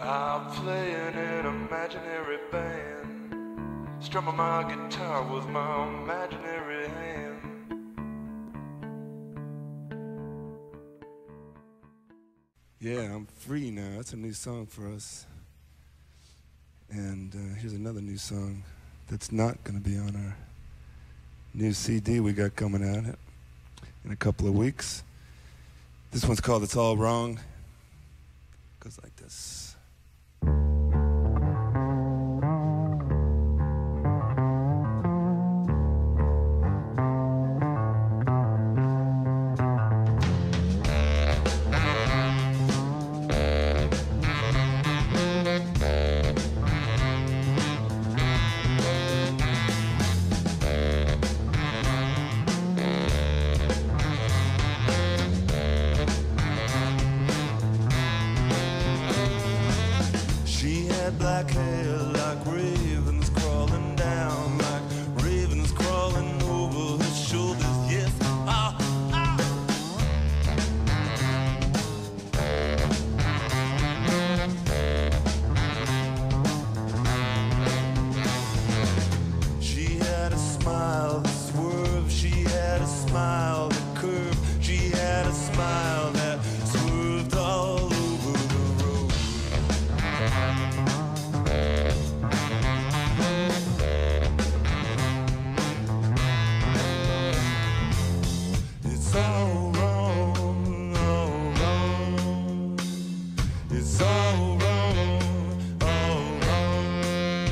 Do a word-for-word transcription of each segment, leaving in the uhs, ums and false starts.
I'm playing an imaginary band, strumming my guitar with my imaginary hand. Yeah, I'm free now. That's a new song for us. And uh, here's another new song that's not going to be on our new C D we got coming out in a couple of weeks. This one's called It's All Wrong. It goes like this. Black hair like ravens crawling down, like ravens crawling over his shoulders. Yes, ah, ah. She had a smile that swerved. She had a smile that curved. She had a smile that swerved all over the road. It's all wrong, all wrong. It's all wrong, all wrong.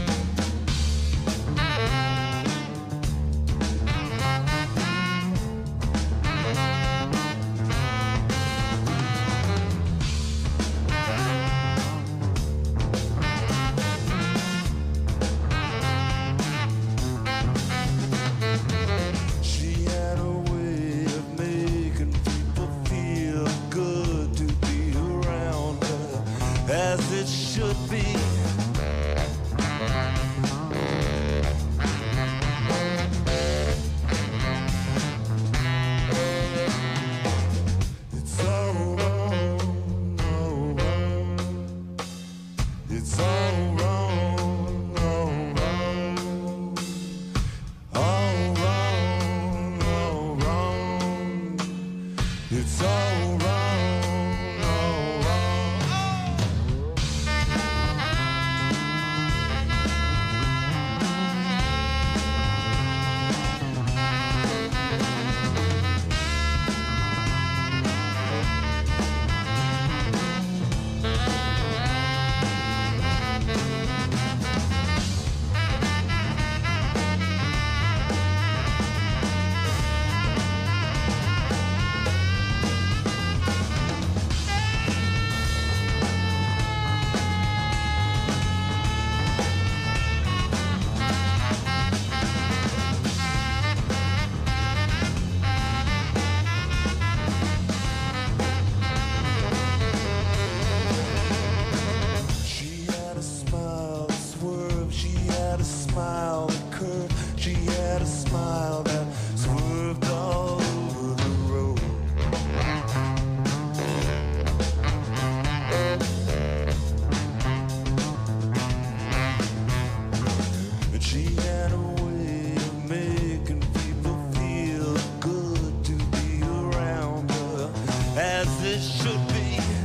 She had a way of making people feel good to be around her, as it should be. It's all wrong, all wrong. It's all wrong, all wrong. All wrong, all wrong. It's all wrong, all wrong. She had a smile that swerved. She had a smile that curved. She had a smile that swerved all over the road. And she had a way of making people feel good to be around her, as it should be.